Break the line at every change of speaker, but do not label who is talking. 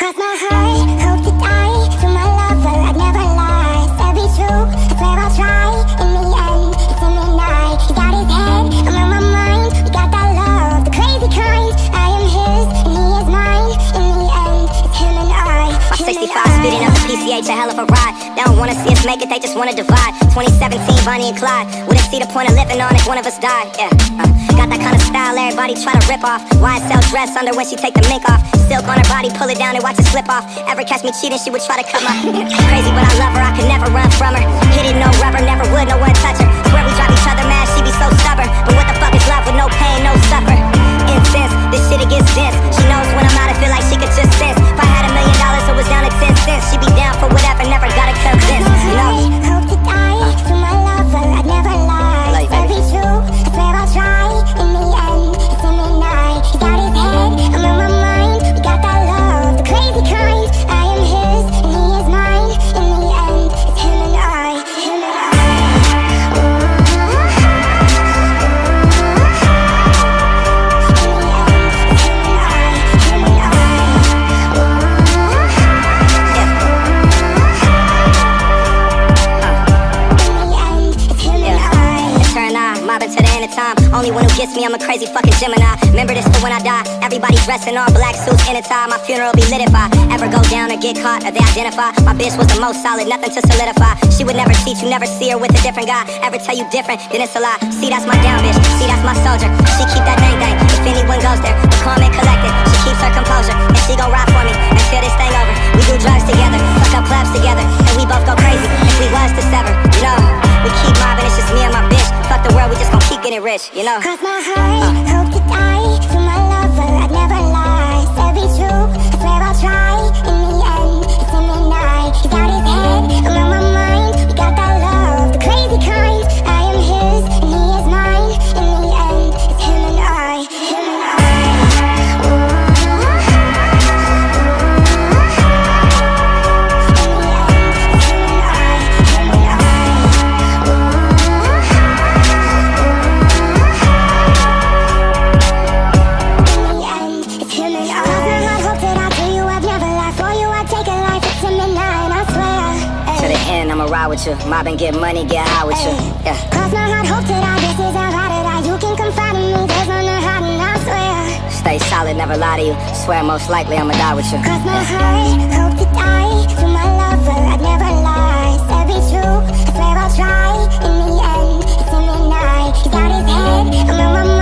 Cross my heart, hope to die. To my lover, I'd never lie. Said be true, I swear I'll try. In the end, it's him and I. He got his head, I'm on my mind. We got that love, the crazy kind. I am his, and he is mine. In the end, it's him and I.
My 65 speeding up the PCH, a hell of a ride. They don't wanna see us make it, they just wanna divide. 2017, Bonnie and Clyde. Wouldn't see the point of living on if one of us died. Yeah, got that kind of style everybody try to rip off. YSL dress under when she take the mink off. Silk on her body, pull it down and watch it slip off. Ever catch me cheating, she would try to come up. Crazy but I love her, I could never run from her. Hit it, no rubber, never would, no one touch her. Swear we drive each other mad, she be so stubborn. But what the fuck is love with no pain, no suffer? Intense, this shit it gets dense. She knows when I'm out, I feel like she could just sense. If I had $1 million, it was down to 10 cents. She be down for whatever, never gotta convince. You know?
Hope to die. To my lover, I'd never lie. Said be true, I swear I'll try. In the end, it's him and I. He got his head, I'm on my mind. We got that love, the crazy kind. I am his, and he is mine. In the end, it's him and I. Him and I.
Mobbing to the end of time. Only one who gets me, I'm a crazy fucking Gemini. Remember this for when I die. Everybody dressed in all black suits in a tie. My funeral be lit if I ever go down or get caught or they identify. My bitch was the most solid, nothing to solidify. She would never cheat, you never see her with a different guy. Ever tell you different, then it's a lie. See, that's my down bitch, see, that's my soldier. She keep that dang dang, if anyone goes there. But calm and collected, she keeps her composure. And she gon' ride for me until this thing over. We do drugs together, fuck up clubs together. And we both go crazy if we was to sever, you know. We keep mobbing, it's just me and my bitch. Fuck the world, we just gon' keep getting rich, you know.
Cross my heart, hope to die. To my lover, I'd never lie. Said be true, I swear I'll try. In the end, it's him and I. He got his head, I'm on my mind. We got that love, the crazy kind. I am his, and he is mine. In the end, it's him and I. Him and I.
I'ma ride with you, mob and get money, get high with you. Yeah.
Cross my heart, hope to die. This is how hard it die. You can confide in me, there's no hiding, I swear.
Stay solid, never lie to you. Swear most likely I'ma die with you.
Cross my heart, hope to die. To my lover, I'd never lie. Said be true, I swear I'll try. In the end, it's him and I. He got his head, I'm on my mind.